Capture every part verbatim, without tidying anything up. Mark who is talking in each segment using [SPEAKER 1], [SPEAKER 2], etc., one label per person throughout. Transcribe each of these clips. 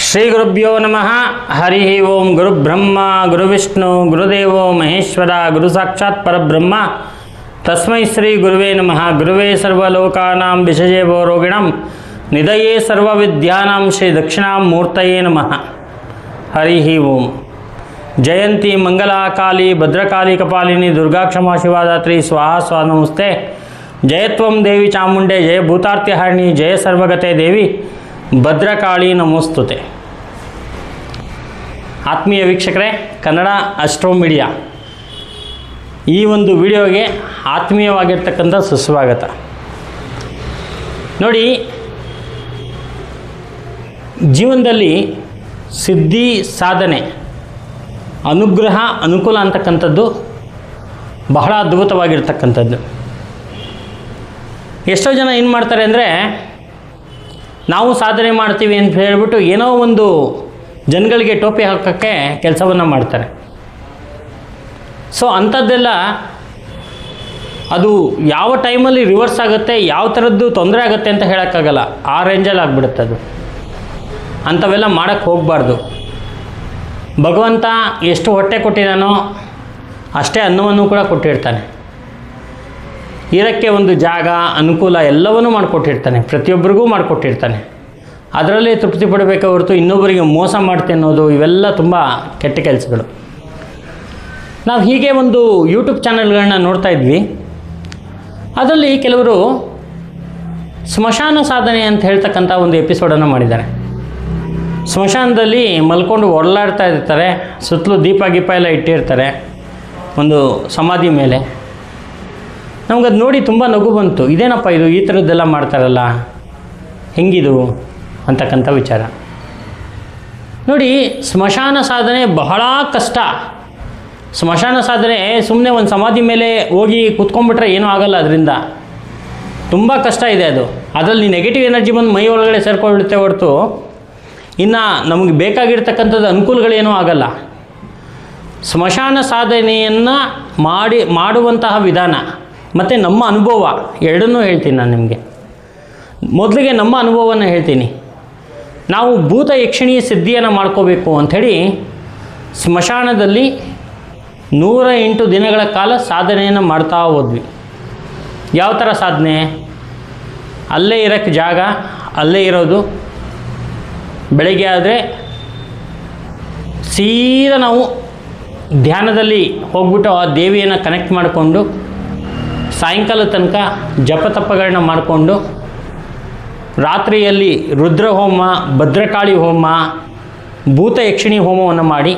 [SPEAKER 1] ಶ್ರೀ ಗುರುಭ್ಯೋ ನಮಃ. ಹರಿ ಓಂ. ಗುರು ಬ್ರಹ್ಮ ಗುರು ವಿಷ್ಣು ಗುರುದೇವೋ ಮಹೇಶ್ವರ ಗುರು ಸಾಕ್ಷಾತ್ ಪರಬ್ರಹ್ಮ ತಸ್ಮೈ ಶ್ರೀ ಗುರುವೇ ನಮಃ. ಗುರುವೇ ಸರ್ವಲೋಕಾನಾಂ ವಿಷಜೇವೋ ರೋಗಿಣಂ ನಿಧಯೇ ಸರ್ವವಿದ್ಯಾನಾಂ ಶ್ರೀ ದಕ್ಷಿಣಾಮೂರ್ತಯೇ ನಮಃ. ಹರಿ ಓಂ. ಜಯಂತಿ ಮಂಗಲಾಕಾಲಿ ಭದ್ರಕಾಳಿ ಕಪಾಲಿನಿ ದುರ್ಗಾ ಕ್ಷಮಾ ಶಿವಾದಾತ್ರಿ ಸ್ವಾಹ ಸ್ವಾಹ ನಮಸ್ತೆ. ಜಯತ್ವಂ ದೇವಿ ಚಾಮುಂಡೆ ಜಯ ಭೂತಾರ್ತಿಹಾರಿಣಿ ಜಯ ಸರ್ವಗತೆ ದೇವಿ ಭದ್ರಕಾಳಿ ನಮೋಸ್ತುತೆ. ಆತ್ಮೀಯ ವೀಕ್ಷಕರೇ, ಕನ್ನಡ ಅಸ್ಟ್ರೋ ಮೀಡಿಯಾ ಈ ಒಂದು ವಿಡಿಯೋಗೆ ಆತ್ಮೀಯವಾಗಿರ್ತಕ್ಕಂಥ ಸುಸ್ವಾಗತ. ನೋಡಿ, ಜೀವನದಲ್ಲಿ ಸಿದ್ಧಿ ಸಾಧನೆ ಅನುಗ್ರಹ ಅನುಕೂಲ ಅಂತಕ್ಕಂಥದ್ದು ಬಹಳ ಅದ್ಭುತವಾಗಿರ್ತಕ್ಕಂಥದ್ದು. ಎಷ್ಟೋ ಜನ ಏನು ಮಾಡ್ತಾರೆ ಅಂದರೆ, ನಾವು ಸಾಧನೆ ಮಾಡ್ತೀವಿ ಅಂತ ಹೇಳ್ಬಿಟ್ಟು ಏನೋ ಒಂದು ಜನಗಳಿಗೆ ಟೋಪಿ ಹಾಕೋಕ್ಕೆ ಕೆಲಸವನ್ನು ಮಾಡ್ತಾರೆ. ಸೊ ಅಂಥದ್ದೆಲ್ಲ ಅದು ಯಾವ ಟೈಮಲ್ಲಿ ರಿವರ್ಸ್ ಆಗುತ್ತೆ, ಯಾವ ಥರದ್ದು ತೊಂದರೆ ಆಗುತ್ತೆ ಅಂತ ಹೇಳೋಕ್ಕಾಗಲ್ಲ. ಆ ರೇಂಜಲ್ಲಿ ಆಗಿಬಿಡುತ್ತೆ ಅದು. ಅಂಥವೆಲ್ಲ ಮಾಡೋಕ್ಕೆ ಹೋಗಬಾರ್ದು. ಭಗವಂತ ಎಷ್ಟು ಹೊಟ್ಟೆ ಕೊಟ್ಟಿದ್ದಾನೋ ಅಷ್ಟೇ ಅನ್ನವನ್ನು ಕೂಡ ಕೊಟ್ಟಿರ್ತಾನೆ. ಇರೋಕ್ಕೆ ಒಂದು ಜಾಗ ಅನುಕೂಲ ಎಲ್ಲವನ್ನೂ ಮಾಡಿಕೊಟ್ಟಿರ್ತಾನೆ, ಪ್ರತಿಯೊಬ್ಬರಿಗೂ ಮಾಡಿಕೊಟ್ಟಿರ್ತಾನೆ. ಅದರಲ್ಲೇ ತೃಪ್ತಿ ಪಡಬೇಕೆ ಹೊರತು ಇನ್ನೊಬ್ಬರಿಗೆ ಮೋಸ ಮಾಡ್ತೆ ಅನ್ನೋದು ಇವೆಲ್ಲ ತುಂಬ ಕೆಟ್ಟ ಕೆಲಸಗಳು. ನಾವು ಹೀಗೆ ಒಂದು ಯೂಟ್ಯೂಬ್ ಚಾನಲ್ಗಳನ್ನ ನೋಡ್ತಾ ಇದ್ವಿ. ಅದರಲ್ಲಿ ಕೆಲವರು ಸ್ಮಶಾನ ಸಾಧನೆ ಅಂತ ಹೇಳ್ತಕ್ಕಂಥ ಒಂದು ಎಪಿಸೋಡನ್ನು ಮಾಡಿದ್ದಾರೆ. ಸ್ಮಶಾನದಲ್ಲಿ ಮಲ್ಕೊಂಡು ಒಡಲಾಡ್ತಾ ಇರ್ತಾರೆ, ಸುತ್ತಲೂ ದೀಪ ಗೀಪ ಎಲ್ಲ ಇಟ್ಟಿರ್ತಾರೆ ಒಂದು ಸಮಾಧಿ ಮೇಲೆ. ನಮಗದು ನೋಡಿ ತುಂಬ ನಗು ಬಂತು. ಇದೇನಪ್ಪ ಇದು, ಈ ಥರದ್ದೆಲ್ಲ ಮಾಡ್ತಾರಲ್ಲ, ಹೆಂಗಿದು ಅಂತಕ್ಕಂಥ ವಿಚಾರ. ನೋಡಿ, ಸ್ಮಶಾನ ಸಾಧನೆ ಬಹಳ ಕಷ್ಟ. ಸ್ಮಶಾನ ಸಾಧನೆ ಸುಮ್ಮನೆ ಒಂದು ಸಮಾಧಿ ಮೇಲೆ ಹೋಗಿ ಕೂತ್ಕೊಂಡ್ಬಿಟ್ರೆ ಏನೂ ಆಗಲ್ಲ. ಅದರಿಂದ ತುಂಬ ಕಷ್ಟ ಇದೆ ಅದು. ಅದರಲ್ಲಿ ನೆಗೆಟಿವ್ ಎನರ್ಜಿ ಬಂದು ಮೈ ಒಳಗಡೆ ಸೇರ್ಕೊಳ್ಳುತ್ತೆ ಹೊರತು ಇನ್ನು ನಮಗೆ ಬೇಕಾಗಿರ್ತಕ್ಕಂಥದ್ದು ಅನುಕೂಲಗಳೇನೂ ಆಗಲ್ಲ. ಸ್ಮಶಾನ ಸಾಧನೆಯನ್ನು ಮಾಡಿ ಮಾಡುವಂತಹ ವಿಧಾನ ಮತ್ತು ನಮ್ಮ ಅನುಭವ ಎರಡನ್ನೂ ಹೇಳ್ತೀನಿ ನಾನು ನಿಮಗೆ. ಮೊದಲಿಗೆ ನಮ್ಮ ಅನುಭವವನ್ನು ಹೇಳ್ತೀನಿ. ನಾವು ಭೂತ ಯಕ್ಷಿಣಿ ಸಿದ್ಧಿಯನ್ನು ಮಾಡ್ಕೋಬೇಕು ಅಂಥೇಳಿ ಸ್ಮಶಾನದಲ್ಲಿ ನೂರ ಎಂಟು ದಿನಗಳ ಕಾಲ ಸಾಧನೆಯನ್ನು ಮಾಡ್ತಾ ಹೋದ್ವಿ. ಯಾವ ಥರ ಸಾಧನೆ? ಅಲ್ಲೇ ಇರೋಕ್ಕೆ ಜಾಗ, ಅಲ್ಲೇ ಇರೋದು. ಬೆಳಗ್ಗೆ ಆದರೆ ಸೀದಾ ನಾವು ಧ್ಯಾನದಲ್ಲಿ ಹೋಗ್ಬಿಟ್ಟು ಆ ದೇವಿಯನ್ನು ಕನೆಕ್ಟ್ ಮಾಡಿಕೊಂಡು ಸಾಯಂಕಾಲ ತನಕ ಜಪತಪ್ಪಗಳನ್ನ ಮಾಡಿಕೊಂಡು ರಾತ್ರಿಯಲ್ಲಿ ರುದ್ರ ಹೋಮ, ಭದ್ರಕಾಳಿ ಹೋಮ, ಭೂತ ಯಕ್ಷಿಣಿ ಹೋಮವನ್ನು ಮಾಡಿ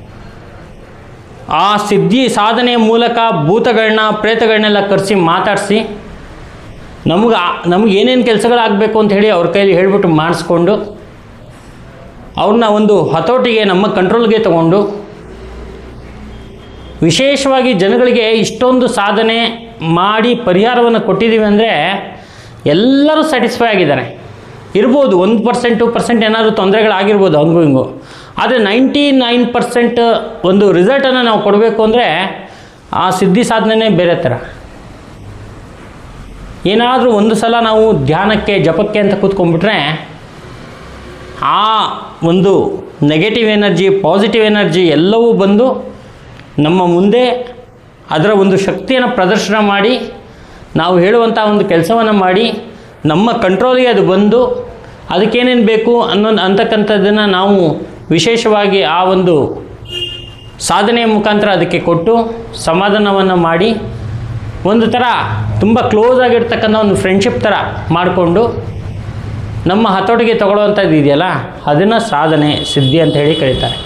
[SPEAKER 1] ಆ ಸಿದ್ಧಿ ಸಾಧನೆಯ ಮೂಲಕ ಭೂತಗಳನ್ನ ಪ್ರೇತಗಳನ್ನೆಲ್ಲ ಕರೆಸಿ ಮಾತಾಡಿಸಿ ನಮಗೆ ನಮಗೆ ಏನೇನು ಕೆಲಸಗಳಾಗಬೇಕು ಅಂತ ಹೇಳಿ ಅವ್ರ ಕೈಲಿ ಹೇಳ್ಬಿಟ್ಟು ಮಾಡಿಸ್ಕೊಂಡು ಅವ್ರನ್ನ ಒಂದು ಹತೋಟಿಗೆ ನಮ್ಮ ಕಂಟ್ರೋಲ್ಗೆ ತಗೊಂಡು ವಿಶೇಷವಾಗಿ ಜನಗಳಿಗೆ ಇಷ್ಟೊಂದು ಸಾಧನೆ ಮಾಡಿ ಪರಿಹಾರವನ್ನು ಕೊಟ್ಟಿದ್ದೀವಿ ಅಂದರೆ ಎಲ್ಲರೂ ಸ್ಯಾಟಿಸ್ಫೈ ಆಗಿದ್ದಾರೆ. ಇರ್ಬೋದು ಒಂದು ಪರ್ಸೆಂಟ್ ಟು ಪರ್ಸೆಂಟ್ ಏನಾದರೂ ತೊಂದರೆಗಳಾಗಿರ್ಬೋದು ಹಂಗೂ ಹಿಂಗೂ. ಆದರೆ ನೈಂಟಿ ನೈನ್ ಪರ್ಸೆಂಟ್ ಒಂದು ರಿಸಲ್ಟನ್ನು ನಾವು ಕೊಡಬೇಕು ಅಂದರೆ ಆ ಸಿದ್ಧಿ ಸಾಧನೆಯೇ ಬೇರೆ ಥರ. ಏನಾದರೂ ಒಂದು ಸಲ ನಾವು ಧ್ಯಾನಕ್ಕೆ ಜಪಕ್ಕೆ ಅಂತ ಕೂತ್ಕೊಂಡ್ಬಿಟ್ರೆ ಆ ಒಂದು ನೆಗೆಟಿವ್ ಎನರ್ಜಿ ಪಾಸಿಟಿವ್ ಎನರ್ಜಿ ಎಲ್ಲವೂ ಬಂದು ನಮ್ಮ ಮುಂದೆ ಅದರ ಒಂದು ಶಕ್ತಿಯನ್ನು ಪ್ರದರ್ಶನ ಮಾಡಿ ನಾವು ಹೇಳುವಂಥ ಒಂದು ಕೆಲಸವನ್ನು ಮಾಡಿ ನಮ್ಮ ಕಂಟ್ರೋಲಿಗೆ ಅದು ಬಂದು ಅದಕ್ಕೇನೇನು ಬೇಕು ಅನ್ನೋ ಅಂತಕ್ಕಂಥದ್ದನ್ನು ನಾವು ವಿಶೇಷವಾಗಿ ಆ ಒಂದು ಸಾಧನೆಯ ಮುಖಾಂತರ ಅದಕ್ಕೆ ಕೊಟ್ಟು ಸಮಾಧಾನವನ್ನು ಮಾಡಿ ಒಂದು ಥರ ತುಂಬ ಕ್ಲೋಸ್ ಆಗಿರ್ತಕ್ಕಂಥ ಒಂದು ಫ್ರೆಂಡ್ಶಿಪ್ ಥರ ಮಾಡಿಕೊಂಡು ನಮ್ಮ ಹತೋಟಿಗೆ ತಗೊಳ್ಳುವಂಥದ್ದು ಇದೆಯಲ್ಲ, ಅದನ್ನು ಸಾಧನೆ ಸಿದ್ಧಿ ಅಂತ ಹೇಳಿ ಕರೀತಾರೆ.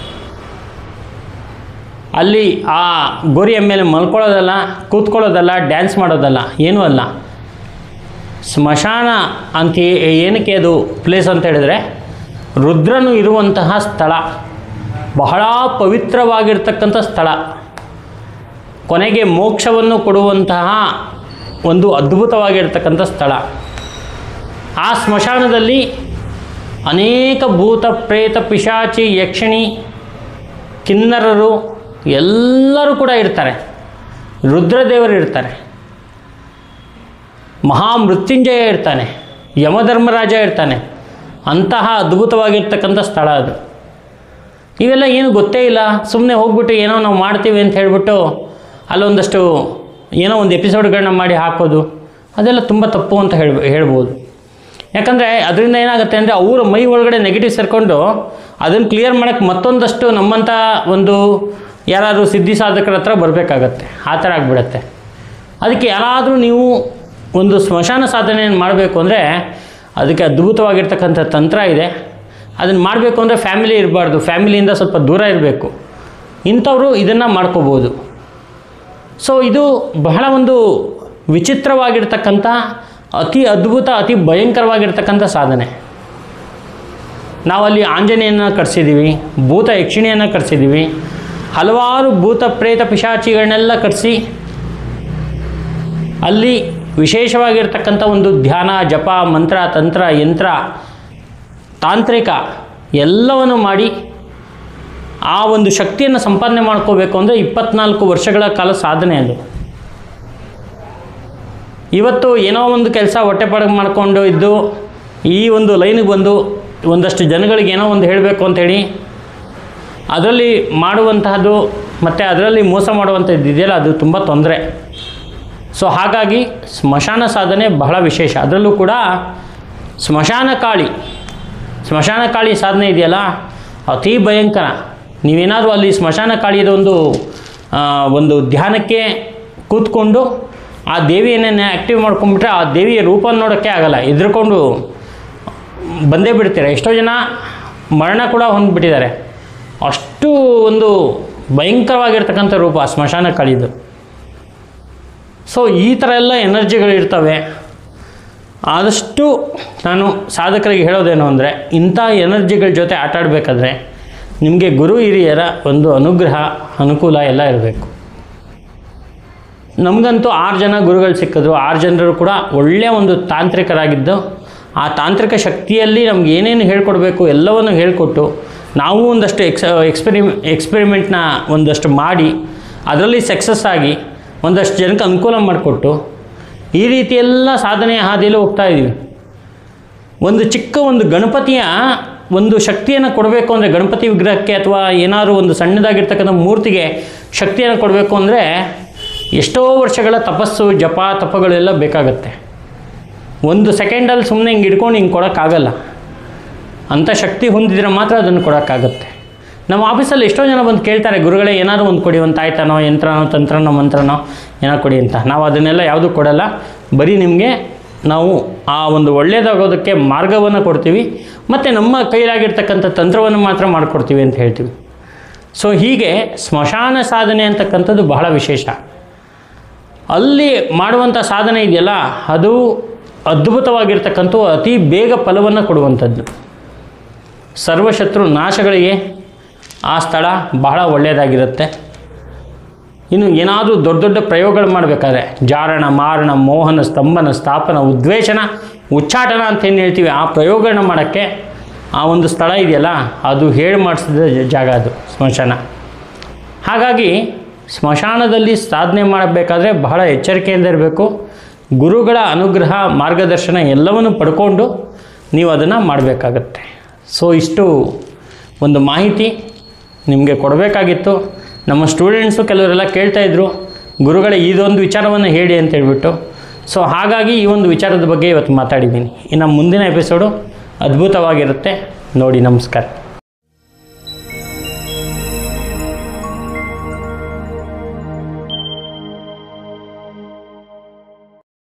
[SPEAKER 1] ಅಲ್ಲಿ ಆ ಗೋರಿಯ ಮೇಲೆ ಮಲ್ಕೊಳ್ಳೋದಲ್ಲ, ಕೂತ್ಕೊಳ್ಳೋದಲ್ಲ, ಡ್ಯಾನ್ಸ್ ಮಾಡೋದಲ್ಲ, ಏನೂ ಅಲ್ಲ. ಸ್ಮಶಾನ ಅಂತ ಏನಕ್ಕೆ ಅದು ಪ್ಲೇಸ್ ಅಂತ ಹೇಳಿದ್ರೆ, ರುದ್ರನು ಇರುವಂತಹ ಸ್ಥಳ, ಬಹಳ ಪವಿತ್ರವಾಗಿರ್ತಕ್ಕಂಥ ಸ್ಥಳ, ಕೊನೆಗೆ ಮೋಕ್ಷವನ್ನು ಕೊಡುವಂತಹ ಒಂದು ಅದ್ಭುತವಾಗಿರ್ತಕ್ಕಂಥ ಸ್ಥಳ. ಆ ಸ್ಮಶಾನದಲ್ಲಿ ಅನೇಕ ಭೂತ ಪ್ರೇತ ಪಿಶಾಚಿ ಯಕ್ಷಿಣಿ ಕಿನ್ನರರು ಎಲ್ಲರೂ ಕೂಡ ಇರ್ತಾರೆ. ರುದ್ರದೇವರು ಇರ್ತಾರೆ, ಮಹಾಮೃತ್ಯುಂಜಯ ಇರ್ತಾನೆ, ಯಮಧರ್ಮರಾಜ ಇರ್ತಾನೆ, ಅಂತಹ ಅದ್ಭುತವಾಗಿರ್ತಕ್ಕಂಥ ಸ್ಥಳ ಅದು. ಇವೆಲ್ಲ ಏನು ಗೊತ್ತೇ ಇಲ್ಲ, ಸುಮ್ಮನೆ ಹೋಗ್ಬಿಟ್ಟು ಏನೋ ನಾವು ಮಾಡ್ತೀವಿ ಅಂತ ಹೇಳಿಬಿಟ್ಟು ಅಲ್ಲೊಂದಷ್ಟು ಏನೋ ಒಂದು ಎಪಿಸೋಡ್ಗಳನ್ನ ಮಾಡಿ ಹಾಕೋದು, ಅದೆಲ್ಲ ತುಂಬ ತಪ್ಪು ಅಂತ ಹೇಳ್ ಹೇಳ್ಬೋದು. ಯಾಕಂದರೆ ಅದರಿಂದ ಏನಾಗುತ್ತೆ ಅಂದರೆ ಅವರ ಮೈ ಒಳಗಡೆ ನೆಗೆಟಿವ್ ಸೇರಿಕೊಂಡು ಅದನ್ನು ಕ್ಲಿಯರ್ ಮಾಡೋಕ್ಕೆ ಮತ್ತೊಂದಷ್ಟು ನಮ್ಮಂಥ ಒಂದು ಯಾರಾದರೂ ಸಿದ್ಧಿ ಸಾಧಕರ ಹತ್ರ ಬರಬೇಕಾಗತ್ತೆ, ಆ ಥರ ಆಗಿಬಿಡತ್ತೆ. ಅದಕ್ಕೆ ಯಾರಾದರೂ ನೀವು ಒಂದು ಸ್ಮಶಾನ ಸಾಧನೆಯನ್ನು ಮಾಡಬೇಕು ಅಂದರೆ ಅದಕ್ಕೆ ಅದ್ಭುತವಾಗಿರ್ತಕ್ಕಂಥ ತಂತ್ರ ಇದೆ. ಅದನ್ನು ಮಾಡಬೇಕು ಅಂದರೆ ಫ್ಯಾಮಿಲಿ ಇರಬಾರ್ದು, ಫ್ಯಾಮಿಲಿಯಿಂದ ಸ್ವಲ್ಪ ದೂರ ಇರಬೇಕು. ಇಂಥವರು ಇದನ್ನು ಮಾಡ್ಕೋಬೋದು. ಸೊ ಇದು ಬಹಳ ಒಂದು ವಿಚಿತ್ರವಾಗಿರ್ತಕ್ಕಂಥ, ಅತಿ ಅದ್ಭುತ, ಅತಿ ಭಯಂಕರವಾಗಿರ್ತಕ್ಕಂಥ ಸಾಧನೆ. ನಾವಲ್ಲಿ ಆಂಜನೇಯನ ಕರೆಸಿದ್ದೀವಿ, ಭೂತ ಯಕ್ಷಿಣಿಯನ್ನು ಕರೆಸಿದ್ದೀವಿ, ಹಲವಾರು ಭೂತ ಪ್ರೇತ ಪಿಶಾಚಿಗಳನ್ನೆಲ್ಲ ಕರೆಸಿ ಅಲ್ಲಿ ವಿಶೇಷವಾಗಿರ್ತಕ್ಕಂಥ ಒಂದು ಧ್ಯಾನ, ಜಪ, ಮಂತ್ರ, ತಂತ್ರ, ಯಂತ್ರ, ತಾಂತ್ರಿಕ ಎಲ್ಲವನ್ನು ಮಾಡಿ ಆ ಒಂದು ಶಕ್ತಿಯನ್ನು ಸಂಪಾದನೆ ಮಾಡ್ಕೋಬೇಕು ಅಂದರೆ ಇಪ್ಪತ್ನಾಲ್ಕು ವರ್ಷಗಳ ಕಾಲ ಸಾಧನೆ ಅದು. ಇವತ್ತು ಏನೋ ಒಂದು ಕೆಲಸ ಹೊಟ್ಟೆಪಾಡಿಗೆ ಮಾಡಿಕೊಂಡು ಇದ್ದು ಈ ಒಂದು ಲೈನಿಗೆ ಬಂದು ಒಂದಷ್ಟು ಜನಗಳಿಗೆ ಏನೋ ಒಂದು ಹೇಳಬೇಕು ಅಂಥೇಳಿ ಅದರಲ್ಲಿ ಮಾಡುವಂತಹದ್ದು ಮತ್ತು ಅದರಲ್ಲಿ ಮೋಸ ಮಾಡುವಂಥದ್ದು ಇದೆಯಲ್ಲ, ಅದು ತುಂಬ ತೊಂದರೆ. ಸೊ ಹಾಗಾಗಿ ಸ್ಮಶಾನ ಸಾಧನೆ ಬಹಳ ವಿಶೇಷ. ಅದರಲ್ಲೂ ಕೂಡ ಸ್ಮಶಾನ ಕಾಳಿ ಸ್ಮಶಾನ ಕಾಳಿ ಸಾಧನೆ ಇದೆಯಲ್ಲ, ಅತಿ ಭಯಂಕರ. ನೀವೇನಾದರೂ ಅಲ್ಲಿ ಸ್ಮಶಾನ ಕಾಳಿಯದ ಒಂದು ಒಂದು ಧ್ಯಾನಕ್ಕೆ ಕೂತ್ಕೊಂಡು ಆ ದೇವಿಯನ್ನೇ ಆ್ಯಕ್ಟಿವ್ ಮಾಡ್ಕೊಂಡ್ಬಿಟ್ರೆ ಆ ದೇವಿಯ ರೂಪ ನೋಡೋಕ್ಕೆ ಆಗಲ್ಲ, ಹೆದರ್ಕೊಂಡು ಬಂದೇ ಬಿಡ್ತೀರ. ಎಷ್ಟೋ ಜನ ಮರಣ ಕೂಡ ಹೊಂದ್ಬಿಟ್ಟಿದ್ದಾರೆ. ಅಷ್ಟು ಒಂದು ಭಯಂಕರವಾಗಿರ್ತಕ್ಕಂಥ ರೂಪ ಸ್ಮಶಾನ ಕಾಳಿದು. ಸೊ ಈ ಥರ ಎಲ್ಲ ಎನರ್ಜಿಗಳಿರ್ತವೆ. ಆದಷ್ಟು ನಾನು ಸಾಧಕರಿಗೆ ಹೇಳೋದೇನು ಅಂದರೆ, ಇಂಥ ಎನರ್ಜಿಗಳ ಜೊತೆ ಆಟ ಆಡಬೇಕಾದ್ರೆ ನಿಮಗೆ ಗುರು ಹಿರಿಯರ ಒಂದು ಅನುಗ್ರಹ, ಅನುಕೂಲ ಎಲ್ಲ ಇರಬೇಕು. ನಮಗಂತೂ ಆರು ಜನ ಗುರುಗಳು ಸಿಕ್ಕಿದ್ರು. ಆರು ಜನರು ಕೂಡ ಒಳ್ಳೆಯ ಒಂದು ತಾಂತ್ರಿಕರಾಗಿದ್ದು, ಆ ತಾಂತ್ರಿಕ ಶಕ್ತಿಯಲ್ಲಿ ನಮ್ಗೆ ಏನೇನು ಹೇಳ್ಕೊಡ್ಬೇಕು ಎಲ್ಲವನ್ನು ಹೇಳಿಕೊಟ್ಟು, ನಾವು ಒಂದಷ್ಟು ಎಕ್ಸ್ ಎಕ್ಸ್ಪೆರಿಮ್ ಎಕ್ಸ್ಪೆರಿಮೆಂಟ್ನ ಒಂದಷ್ಟು ಮಾಡಿ ಅದರಲ್ಲಿ ಸಕ್ಸಸ್ ಆಗಿ ಒಂದಷ್ಟು ಜನಕ್ಕೆ ಅನುಕೂಲ ಮಾಡಿಕೊಟ್ಟು ಈ ರೀತಿಯೆಲ್ಲ ಸಾಧನೆಯ ಹಾದಿಯಲ್ಲಿ ಹೋಗ್ತಾ ಇದ್ದೀವಿ. ಒಂದು ಚಿಕ್ಕ ಒಂದು ಗಣಪತಿಯ ಒಂದು ಶಕ್ತಿಯನ್ನು ಕೊಡಬೇಕು ಅಂದರೆ, ಗಣಪತಿ ವಿಗ್ರಹಕ್ಕೆ ಅಥವಾ ಏನಾದರೂ ಒಂದು ಸಣ್ಣದಾಗಿರ್ತಕ್ಕಂಥ ಮೂರ್ತಿಗೆ ಶಕ್ತಿಯನ್ನು ಕೊಡಬೇಕು ಅಂದರೆ ಎಷ್ಟೋ ವರ್ಷಗಳ ತಪಸ್ಸು, ಜಪ, ತಪಗಳೆಲ್ಲ ಬೇಕಾಗತ್ತೆ. ಒಂದು ಸೆಕೆಂಡಲ್ಲಿ ಸುಮ್ಮನೆ ಹಿಂಗೆ ಹಿಡ್ಕೊಂಡು ಹಿಂಗೆ ಕೊಡೋಕ್ಕಾಗಲ್ಲ. ಅಂಥ ಶಕ್ತಿ ಹೊಂದಿದ್ರೆ ಮಾತ್ರ ಅದನ್ನು ಕೊಡೋಕ್ಕಾಗತ್ತೆ. ನಮ್ಮ ಆಫೀಸಲ್ಲಿ ಎಷ್ಟೋ ಜನ ಬಂದು ಕೇಳ್ತಾರೆ, ಗುರುಗಳೇ ಏನಾದರೂ ಒಂದು ಕೊಡಿ, ಒಂದು ತಾಯ್ತನೋ, ಯಂತ್ರನೋ, ತಂತ್ರನೋ, ಮಂತ್ರನೋ ಏನೋ ಕೊಡಿ ಅಂತ. ನಾವು ಅದನ್ನೆಲ್ಲ ಯಾವುದೂ ಕೊಡಲ್ಲ. ಬರೀ ನಿಮಗೆ ನಾವು ಆ ಒಂದು ಒಳ್ಳೆಯದಾಗೋದಕ್ಕೆ ಮಾರ್ಗವನ್ನು ಕೊಡ್ತೀವಿ ಮತ್ತು ನಮ್ಮ ಕೈಲಾಗಿರ್ತಕ್ಕಂಥ ತಂತ್ರವನ್ನು ಮಾತ್ರ ಮಾಡಿಕೊಡ್ತೀವಿ ಅಂತ ಹೇಳ್ತೀವಿ. ಸೊ ಹೀಗೆ ಸ್ಮಶಾನ ಸಾಧನೆ ಅಂತಕ್ಕಂಥದ್ದು ಬಹಳ ವಿಶೇಷ. ಅಲ್ಲಿ ಮಾಡುವಂಥ ಸಾಧನೆ ಇದೆಯಲ್ಲ, ಅದು ಅದ್ಭುತವಾಗಿರ್ತಕ್ಕಂಥ ಅತಿ ಬೇಗ ಫಲವನ್ನು ಕೊಡುವಂಥದ್ದು. ಸರ್ವಶತ್ರು ನಾಶಗಳಿಗೆ ಆ ಸ್ಥಳ ಬಹಳ ಒಳ್ಳೆಯದಾಗಿರುತ್ತೆ. ಇನ್ನು ಏನಾದರೂ ದೊಡ್ಡ ದೊಡ್ಡ ಪ್ರಯೋಗಗಳು ಮಾಡಬೇಕಾದ್ರೆ ಜಾರಣ, ಮಾರಣ, ಮೋಹನ, ಸ್ತಂಭನ, ಸ್ಥಾಪನ, ಉದ್ವೇಷಣ, ಉಚ್ಚಾಟನ ಅಂತ ಏನು ಹೇಳ್ತೀವಿ, ಆ ಪ್ರಯೋಗಗಳನ್ನ ಮಾಡೋಕ್ಕೆ ಆ ಒಂದು ಸ್ಥಳ ಇದೆಯಲ್ಲ, ಅದು ಹೇಳಿ ಮಾಡಿಸಿದ ಜಾಗ ಅದು ಸ್ಮಶಾನ. ಹಾಗಾಗಿ ಸ್ಮಶಾನದಲ್ಲಿ ಸಾಧನೆ ಮಾಡಬೇಕಾದ್ರೆ ಬಹಳ ಎಚ್ಚರಿಕೆಯಿಂದ ಇರಬೇಕು. ಗುರುಗಳ ಅನುಗ್ರಹ, ಮಾರ್ಗದರ್ಶನ ಎಲ್ಲವನ್ನು ಪಡ್ಕೊಂಡು ನೀವು ಅದನ್ನು ಮಾಡಬೇಕಾಗತ್ತೆ. ಸೊ ಇಷ್ಟು ಒಂದು ಮಾಹಿತಿ ನಿಮಗೆ ಕೊಡಬೇಕಾಗಿತ್ತು. ನಮ್ಮ ಸ್ಟೂಡೆಂಟ್ಸು ಕೆಲವರೆಲ್ಲ ಕೇಳ್ತಾಯಿದ್ರು, ಗುರುಗಳೇ ಇದೊಂದು ವಿಚಾರವನ್ನು ಹೇಳಿ ಅಂತ ಹೇಳ್ಬಿಟ್ಟು. ಸೊ ಹಾಗಾಗಿ ಈ ಒಂದು ವಿಚಾರದ ಬಗ್ಗೆ ಇವತ್ತು ಮಾತಾಡಿದ್ದೀನಿ. ಇನ್ನು ಮುಂದಿನ ಎಪಿಸೋಡು ಅದ್ಭುತವಾಗಿರುತ್ತೆ ನೋಡಿ. ನಮಸ್ಕಾರ.